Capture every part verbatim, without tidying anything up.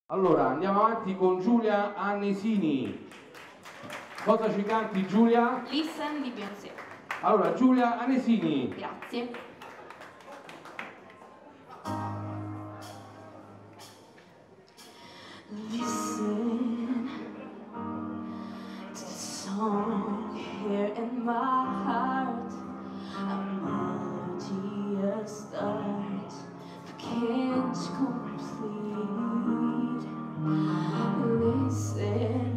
Allora, andiamo avanti con Giulia Annesini. Cosa ci canti, Giulia? Listen di Beyoncé. Allora, Giulia Annesini. Grazie. Listen to the song here in my heart. A melody, a start, but can't complete. Listen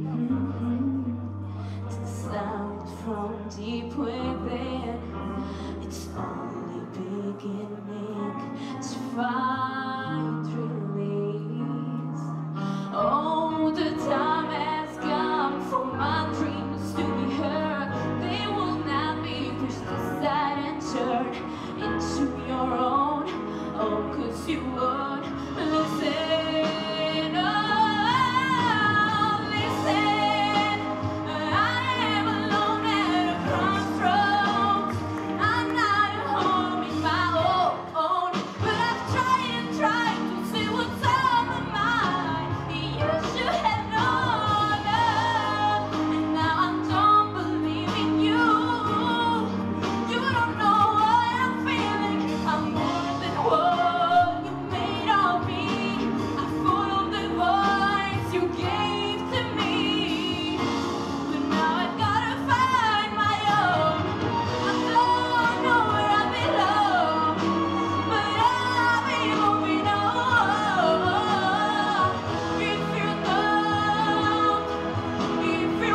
to the sound from deep within. It's only beginning to find release. Oh, the time has come for my dreams to be heard. They will not be pushed aside and turned into your own. Oh, 'cause you would listen. Oh, listen. I am alone at a crossroads. I'm not at home in my own, but I've tried and tried to see what's on my mind. You should have known, and now I don't believe in you. You don't know what I'm feeling. I'm more than what you made of me. I followed the voice you gave to me, but now I've gotta find my own. I don't know where I belong, but I'll be moving on. If you don't, if you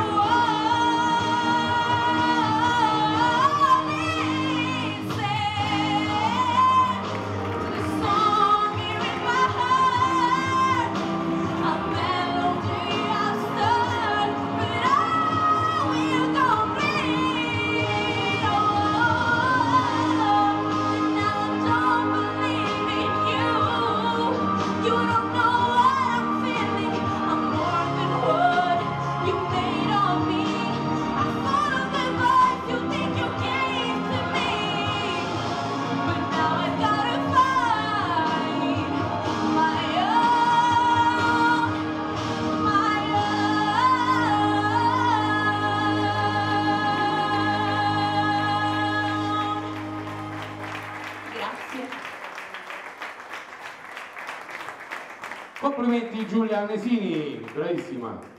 won't listen to the song here in my heart, a melody I start, but I will complete. Oh, now I don't believe in you. You don't know what I'm feeling. I'm more than what you made of me. I followed the voice you think you gave to me, but now I gotta find my own, my own. Grazie. Complimenti, Giulia Annesini, bravissima.